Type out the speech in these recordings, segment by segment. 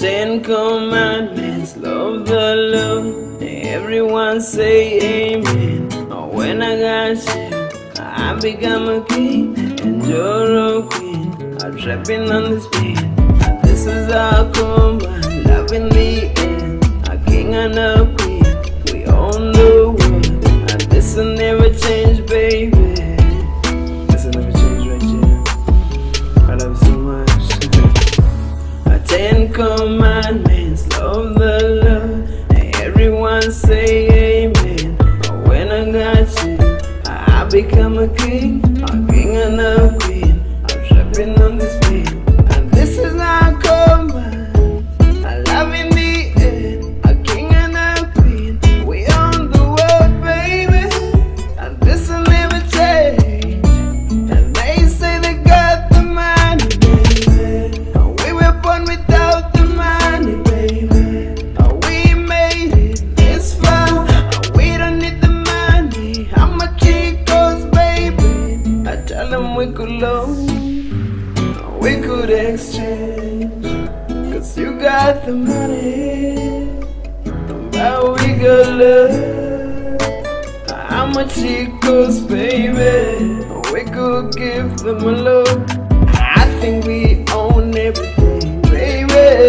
Ten Commandments, love the Lord. Everyone say amen. When I got you, I become a king and you're a queen. I'm trapping on this beat, and this is our command. Love in the end, a king and a queen. We own the world, and this will never change, baby. This will never change right here. I love you so much. Ten Commandments, love the Lord. Everyone say amen. When I got you, I become a king and a queen. I'm trapping on this beat, and this is our command. I love in the end, a king and a queen. We own the world, baby, and this will never change. And they say they got the money, baby, and we were born without the money, baby. And we made it this far, and we don't need the money. How much it costs, baby? I tell them we could loan, we could exchange, cause you got the money, but we got love. How much it costs, baby? We could give them a look. I think we own everything, baby.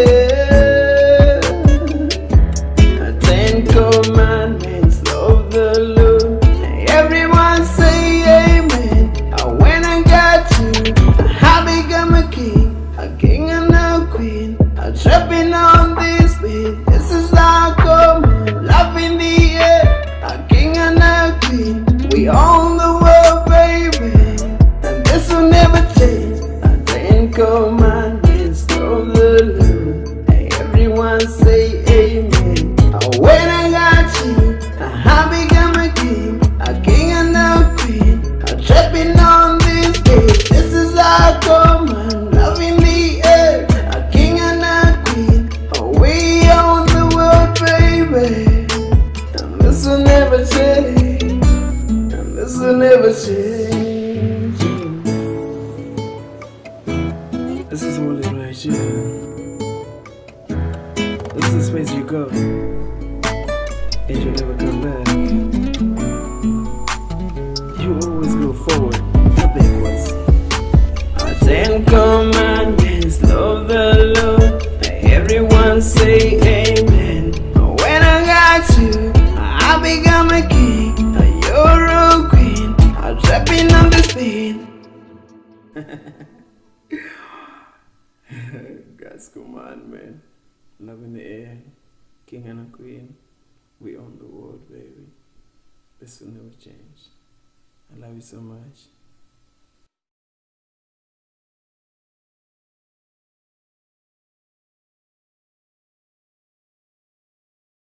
Ten Commandments, love the Lord. Everyone say amen. When I got you, I become a king and a queen. I'm trapping on this beat. This is our command. Love in the air, a king and a queen. We own the world, baby, and this will never change. Ten Commandments, love the Lord. Everyone say amen. When I got you, I become a king and a queen. I'm trapping on this beat. This is our command. Love in the air, a king and a queen. We own the world, baby, and this will never change. And this will never change. This is all it right here. This is the space you go, and you'll never come back. You always go forward, not backwards. Ten Commandments, love the Lord. Everyone say amen. When I got you, I become a king, and you're a queen. I'm trapping on this beat. God's commandment, love in the air, king and a queen. We own the world, baby. This will never change. I love you so much.